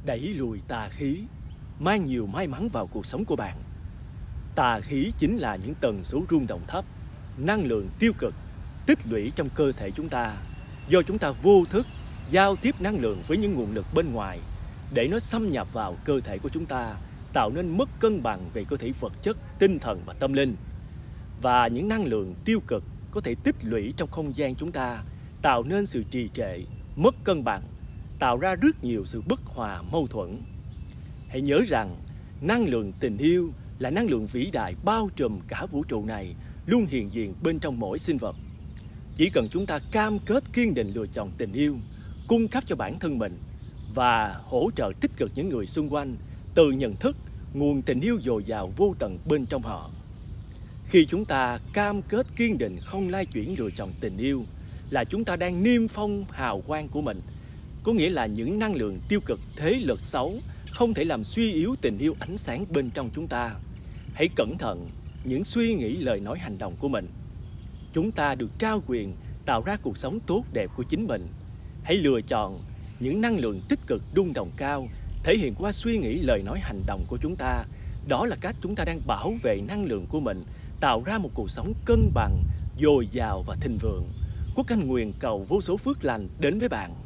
đẩy lùi tà khí, mang nhiều may mắn vào cuộc sống của bạn. Tà khí chính là những tần số rung động thấp, năng lượng tiêu cực tích lũy trong cơ thể chúng ta, do chúng ta vô thức giao tiếp năng lượng với những nguồn lực bên ngoài để nó xâm nhập vào cơ thể của chúng ta, tạo nên mất cân bằng về cơ thể vật chất, tinh thần và tâm linh. Và những năng lượng tiêu cực có thể tích lũy trong không gian chúng ta, tạo nên sự trì trệ, mất cân bằng, tạo ra rất nhiều sự bất hòa, mâu thuẫn. Hãy nhớ rằng năng lượng tình yêu là năng lượng vĩ đại bao trùm cả vũ trụ này, luôn hiện diện bên trong mỗi sinh vật. Chỉ cần chúng ta cam kết kiên định lựa chọn tình yêu, cung cấp cho bản thân mình và hỗ trợ tích cực những người xung quanh, từ nhận thức nguồn tình yêu dồi dào vô tận bên trong họ. Khi chúng ta cam kết kiên định không lay chuyển lựa chọn tình yêu, là chúng ta đang niêm phong hào quang của mình. Có nghĩa là những năng lượng tiêu cực, thế lực xấu không thể làm suy yếu tình yêu ánh sáng bên trong chúng ta. Hãy cẩn thận những suy nghĩ, lời nói, hành động của mình. Chúng ta được trao quyền tạo ra cuộc sống tốt đẹp của chính mình. Hãy lựa chọn những năng lượng tích cực rung động cao, thể hiện qua suy nghĩ, lời nói, hành động của chúng ta. Đó là cách chúng ta đang bảo vệ năng lượng của mình, tạo ra một cuộc sống cân bằng, dồi dào và thịnh vượng. Quốc Anh nguyện cầu vô số phước lành đến với bạn.